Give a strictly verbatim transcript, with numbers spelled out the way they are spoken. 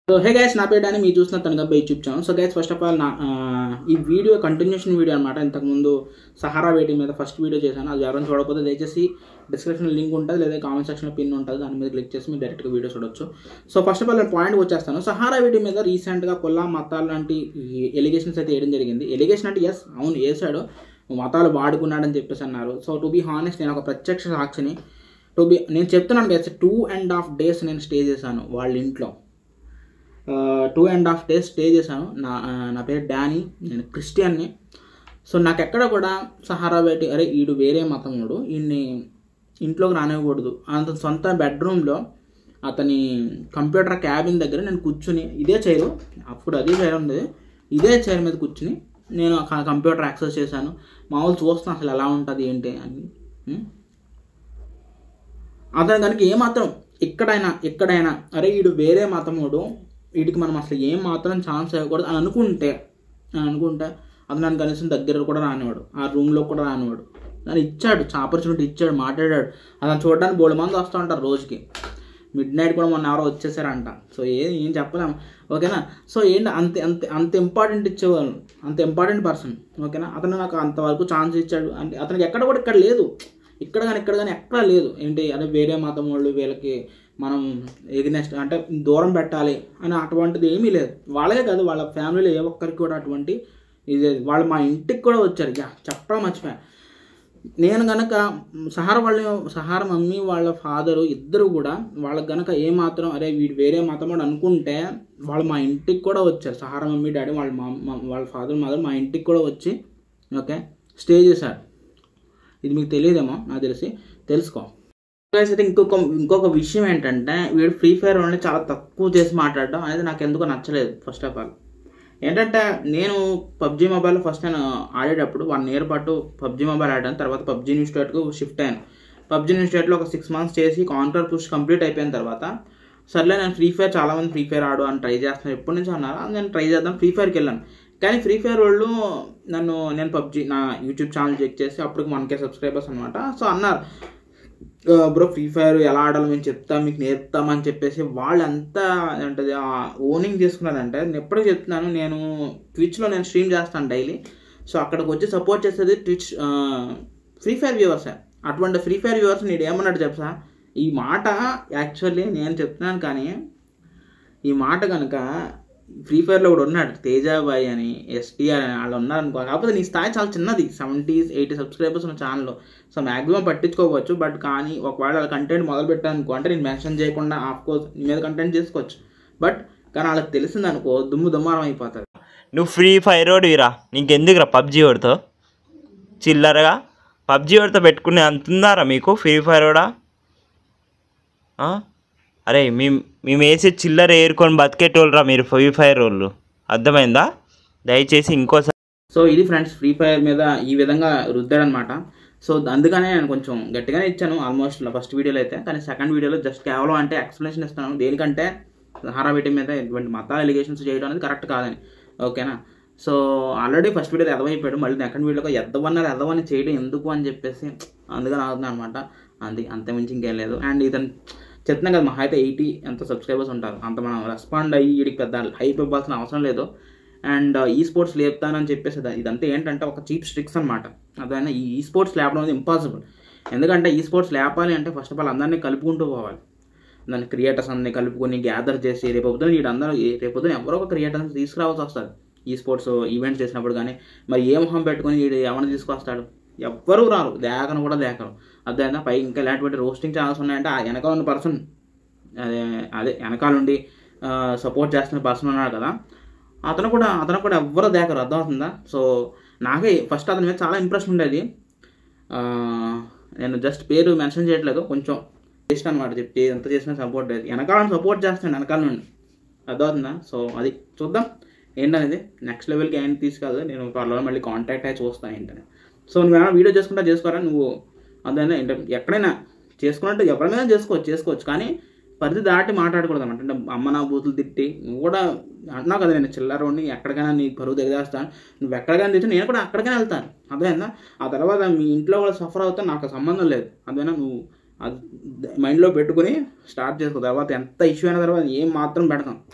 So hey guys, నా పేరు డాని, మీరు చూస్తున్న తనగబ్బా YouTube channel. So guys, first of all నా ఈ వీడియో కంటిన్యూషన్ వీడియో అనమాట. ఇంతకుముందు సహారా వెయిటింగ్ మీద ఫస్ట్ వీడియో చేశాను. అది ఎవరైనా చూడకపోతే దయచేసి డిస్క్రిప్షన్ లింక్ ఉంటుంది, లేదా కామెంట్ సెక్షన్లో పిన్ ఉంటుంది, దాని మీద క్లిక్ చేసి మీరు డైరెక్ట్గా వీడియో చూడొచ్చు. సో ఫస్ట్ ఆఫ్ ఆల్ నేను పాయింట్ వచ్చేస్తాను. సహారా వెయిటింగ్ మీద రీసెంట్గా కొల్లా మతాలు లాంటి ఎలిగేషన్స్ అయితే వేయడం జరిగింది. ఎలిగేషన్ అంటే ఎస్, అవును వేసాడు, మతాలు వాడుకున్నాడని చెప్పేసి అన్నారు. సో టు బీ హానెస్ట్, నేను ఒక ప్రత్యక్ష సాక్షిని. టు బీ నేను చెప్తున్నాను guys, two and half days నేను స్టే చేశాను వాళ్ళ ఇంట్లో. Two and half days stay చేశాను. నా నా పేరు డానీ, నేను క్రిస్టియన్ని. సో నాకు ఎక్కడ కూడా సహారా వెయిటింగ్, అరే వీడు వేరే మతముడు, వీడిని ఇంట్లోకి రానివ్వకూడదు. అతని సొంత బెడ్రూమ్లో అతని కంప్యూటర్ క్యాబిన్ దగ్గర నేను కూర్చుని, ఇదే చైర్, అప్పుడు అదే చైర్ ఉండేది, ఇదే చైర్ మీద కూర్చుని నేను కంప్యూటర్ యాక్సెస్ చేశాను. మామూలు చూస్తున్నాను అసలు ఎలా ఉంటుంది ఏంటి అని. అతను కనుక ఏమాత్రం ఎక్కడైనా ఎక్కడైనా అరే వీడు వేరే మతముడు, వీటికి మనం అసలు ఏం మాత్రం ఛాన్స్ ఇవ్వకూడదు అని అనుకుంటే అని అనుకుంటే అతను నన్ను కనీసం దగ్గర కూడా రానివాడు, ఆ రూమ్లో కూడా రానివాడు. నన్ను ఇచ్చాడు, ఆపర్చునిటీ ఇచ్చాడు, మాట్లాడాడు. అతను చూడడానికి బోల్డ్ మంది వస్తూ ఉంటారు రోజుకి. మిడ్ నైట్ కూడా మొన్న ఎవరో వచ్చేసారంట. సో ఏ ఏం చెప్పలేము, ఓకేనా. సో ఏంటి అంత అంత అంత ఇంపార్టెంట్ ఇచ్చేవాళ్ళు, అంత ఇంపార్టెంట్ పర్సన్, ఓకేనా. అతను నాకు అంతవరకు ఛాన్స్ ఇచ్చాడు. అంటే అతనికి ఎక్కడ కూడా ఇక్కడ లేదు, ఇక్కడ కానీ ఇక్కడ కానీ ఎక్కడా లేదు. ఏంటి అదే వేరే మతం వాళ్ళు, వీళ్ళకి మనం ఎగ్నెస్ట్ అంటే దూరం పెట్టాలి అని అటువంటిది ఏమీ లేదు. వాళ్ళకే కాదు, వాళ్ళ ఫ్యామిలీలో ఏ ఒక్కరికి కూడా అటువంటి ఇది. వాళ్ళు మా ఇంటికి కూడా వచ్చారు. యా చెప్పడం మర్చిపోయా. నేను కనుక సహారా వాళ్ళ సహారా మమ్మీ వాళ్ళ ఫాదరు ఇద్దరు కూడా వాళ్ళకి కనుక ఏమాత్రం అరే వీడు వేరే మతం వాడు అనుకుంటే వాళ్ళు మా ఇంటికి కూడా వచ్చారు. సహారా మమ్మీ డాడీ వాళ్ళ మా వాళ్ళ ఫాదర్ మదర్ మా ఇంటికి కూడా వచ్చి ఓకే స్టే చేశారు. ఇది మీకు తెలియదేమో, నాకు తెలిసి తెలుసుకో. అయితే ఇంకొక ఇంకొక విషయం ఏంటంటే, వీడు ఫ్రీ ఫైర్ వాళ్ళని చాలా తక్కువ చేసి మాట్లాడడం అనేది నాకు ఎందుకో నచ్చలేదు. ఫస్ట్ ఆఫ్ ఆల్ ఏంటంటే, నేను పబ్జీ మొబైల్ ఫస్ట్ నేను ఆడేటప్పుడు వన్ ఇయర్ పాటు పబ్జీ మొబైల్ ఆడాను. తర్వాత పబ్జీ న్యూ స్టేట్కు షిఫ్ట్ అయ్యాను. పబ్జీ న్యూ స్టేట్లో ఒక సిక్స్ మంత్స్ చేసి కాంట్రాక్ట్ పుష్ కంప్లీట్ అయిపోయిన తర్వాత సర్లే నేను ఫ్రీ ఫైర్, చాలామంది ఫ్రీ ఫైర్ ఆడు అని ట్రై చేస్తున్నాను ఎప్పటి నుంచి అన్నారు. నేను ట్రై చేద్దాం ఫ్రీ ఫైర్కి వెళ్ళాను. కానీ ఫ్రీ ఫైర్ వాళ్ళు నన్ను, నేను పబ్జీ నా యూట్యూబ్ ఛానల్ చెక్ చేసి అప్పటికి వన్ కే సబ్స్క్రైబర్స్ అనమాట. సో అన్నారు, బ్రో ఫ్రీ ఫైర్ ఎలా ఆడాలో మేము చెప్తాం, మీకు నేర్పుతామని చెప్పేసి వాళ్ళు అంతా ఏంటది ఓనింగ్ చేసుకున్నారంటే. నేను ఎప్పటికీ చెప్తున్నాను, నేను ట్విచ్లో నేను స్ట్రీమ్ చేస్తాను డైలీ. సో అక్కడికి వచ్చి సపోర్ట్ చేసేది ట్విచ్ ఫ్రీ ఫైర్ వ్యూవర్సే. అటువంటి ఫ్రీ ఫైర్ వ్యూవర్స్ నేను ఏమన్నట్టు చెప్పా, ఈ మాట యాక్చువల్లీ నేను చెప్తున్నాను, కానీ ఈ మాట కనుక ఫ్రీ ఫైర్లో కూడా ఉన్నాడు తేజాబాయ్ అని, ఎస్టీఆర్ అని వాళ్ళు ఉన్నారనుకో. కాకపోతే నీ స్థాయి చాలా చిన్నది, సెవెంటీ ఎయిటీ సబ్స్క్రైబర్స్ ఉన్న ఛానల్లో. So maximum పట్టించుకోవచ్చు. బట్ కానీ ఒకవేళ వాళ్ళ కంటెంట్ మొదలు పెట్టానుకో, అంటే నేను మెన్షన్ చేయకుండా ఆఫ్కోర్స్ నీ మీద కంటెంట్ చేసుకోవచ్చు. బట్ కానీ వాళ్ళకి తెలిసిందనుకో దుమ్ము దుమ్మారం అయిపోతుంది. నువ్వు ఫ్రీ ఫైర్ ఓడిరా, నీకెందుకురా పబ్జీ ఓడితో చిల్లరగా పబ్జీ ఓడితో పెట్టుకునే అంతున్నారా మీకు ఫ్రీ ఫైర్ ఓడా? అరే మేము మేము వేసే చిల్లర ఏరుకొని బతికేటోళ్ళరా మీరు ఫ్రీ ఫైర్ వాళ్ళు, అర్థమైందా? దయచేసి ఇంకోసారి. సో ఇది ఫ్రెండ్స్, ఫ్రీ ఫైర్ మీద ఈ విధంగా రుద్దాడనమాట. సో అందుకనే నేను కొంచెం గట్టిగానే ఇచ్చాను ఆల్మోస్ట్ ఫస్ట్ వీడియోలో అయితే. కానీ సెకండ్ వీడియోలో జస్ట్ కేవలం అంటే ఎక్స్ప్లెనేషన్ ఇస్తున్నాను, దేనికంటే సహారా వెయిటింగ్ మీద ఇటువంటి మతాల ఎలిగేషన్స్ చేయడం అనేది కరెక్ట్ కాదని, ఓకేనా. సో ఆల్రెడీ ఫస్ట్ వీడియోలో ఎదవైపోయాడు, మళ్ళీ సెకండ్ వీడియోలో ఎద్దవన్నారు ఎదవని చేయడం ఎందుకు అని చెప్పేసి అందుకని అవుతుంది అనమాట. అంతే, అంతమించి ఇంకేం లేదు. అండ్ ఇతను చెప్తున్నాం కదా, మా అయితే ఎయిటీ ఎంత సబ్స్క్రైబర్స్ ఉంటారు, అంత మనం రెస్పాండ్ అయ్యి వీడికి పెద్ద హైప్ ఇవ్వాల్సిన అవసరం లేదు. అండ్ ఈ స్పోర్ట్స్ లేపుతానని చెప్పేసి ఇదంతా ఏంటంటే ఒక చీప్ స్ట్రిక్స్ అనమాట. అదైనా ఈ ఈ స్పోర్ట్స్ లేపడం అనేది ఇంపాసిబుల్. ఎందుకంటే ఈ స్పోర్ట్స్ లేపాలి అంటే ఫస్ట్ ఆఫ్ ఆల్ అందరినీ కలుపుకుంటూ పోవాలి. దాన్ని క్రియేటర్స్ అందరినీ కలుపుకొని గ్యాదర్ చేసి రేపు పొద్దున వీడు అందరూ రేపు పొద్దున ఎవరో ఒక క్రియేటర్స్ తీసుకురావాల్సి వస్తుంది ఈ స్పోర్ట్స్ ఈవెంట్స్ చేసినప్పుడు. కానీ మరి ఏ మొహం పెట్టుకొని వీడు ఏమైనా తీసుకొస్తాడు? ఎవ్వరూ రారు, దేకను కూడా దేకరు. అదేనా పై ఇంకా ఇలాంటి రోస్టింగ్ ఛానల్స్ ఉన్నాయంటే ఆ వెనకాల ఉన్న పర్సన్, అదే అదే వెనకాలండి సపోర్ట్ చేస్తున్న పర్సన్ ఉన్నాడు కదా, అతను కూడా అతను కూడా ఎవ్వరూ దేకరు, అర్థమవుతుందా? సో నాకే ఫస్ట్ అతని మీద చాలా ఇంప్రెషన్ ఉండేది. నేను జస్ట్ పేరు మెన్షన్ చేయట్లేదు, కొంచెం చేసిన అనమాట, చెప్పి ఎంత చేసినా సపోర్ట్ లేదు, వెనకాలని సపోర్ట్ చేస్తాను వెనకాల నుండి, అర్థమవుతుందా? సో అది చూద్దాం ఏంటనేది, నెక్స్ట్ లెవెల్కి ఏంటి తీసుకెళ్తా. నేను త్వరలో మళ్ళీ కాంటాక్ట్ అయ్యి చూస్తాను ఏంటని. సో నువ్వేమైనా వీడియో చేసుకుంటా చేసుకోరా, నువ్వు అదైనా ఎక్కడైనా చేసుకున్నట్టు ఎవరైనా చేసుకోవచ్చు చేసుకోవచ్చు కానీ పరిధి దాటి మాట్లాడకూడదు అనమాట. అంటే అమ్మ నా బూతులు తిట్టి నువ్వు కూడా అంటున్నావు కదా, నేను చిల్లరోని ఎక్కడికైనా నీ పరువు దిగజేస్తాను, నువ్వు ఎక్కడికైనా తెచ్చి నేను కూడా అక్కడికైనా వెళ్తాను, అదేనా. ఆ తర్వాత మీ ఇంట్లో కూడా సఫర్ అవుతా నాకు సంబంధం లేదు, అదేనా. నువ్వు అది మైండ్లో పెట్టుకుని స్టార్ట్ చేసుకో. తర్వాత ఎంత ఇష్యూ అయిన తర్వాత ఏం మాత్రం పెడతాం.